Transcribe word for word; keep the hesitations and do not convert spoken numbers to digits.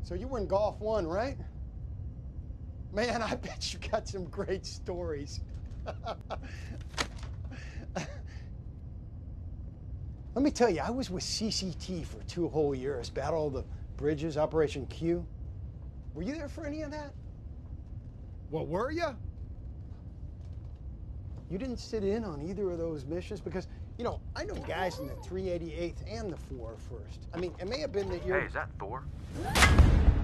So you were in Golf One, right? Man, I bet you got some great stories. Let me tell you, I was with C C T for two whole years, Battle of the Bridges, Operation Q. Were you there for any of that? Well, were you? You didn't sit in on either of those missions? Because, you know, I know guys in the three eighty-eighth and the four oh first. I mean, it may have been that you're... Hey, is that Thor?